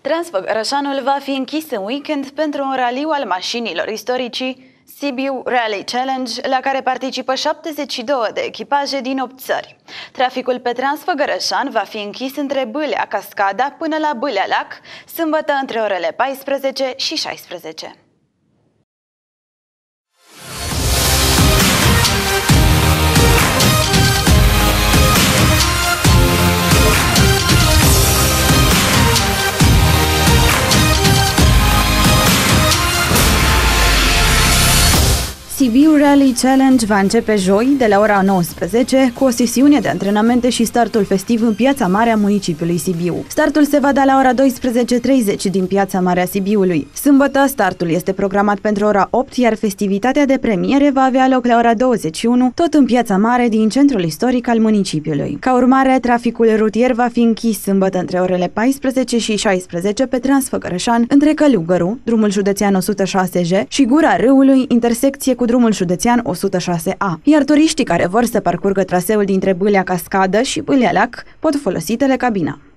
Transfăgărășanul va fi închis în weekend pentru un raliu al mașinilor istoricii Sibiu Rally Challenge, la care participă 72 de echipaje din 8 țări. Traficul pe Transfăgărășan va fi închis între Bâlea Cascada până la Bâlea Lac, sâmbătă între orele 14 și 16. Sibiu Rally Challenge va începe joi de la ora 19 cu o sesiune de antrenamente și startul festiv în Piața Mare a municipiului Sibiu. Startul se va da la ora 12:30 din Piața Mare a Sibiului. Sâmbătă startul este programat pentru ora 8, iar festivitatea de premiere va avea loc la ora 21, tot în Piața Mare din centrul istoric al municipiului. Ca urmare, traficul rutier va fi închis sâmbătă între orele 14 și 16 pe Transfăgărășan, între Călugăru, drumul județean 106J, și Gura Râului, intersecție cu drumul județean 106A, iar turiștii care vor să parcurgă traseul dintre Bâlea Cascadă și Bâlea Lac pot folosi telecabina.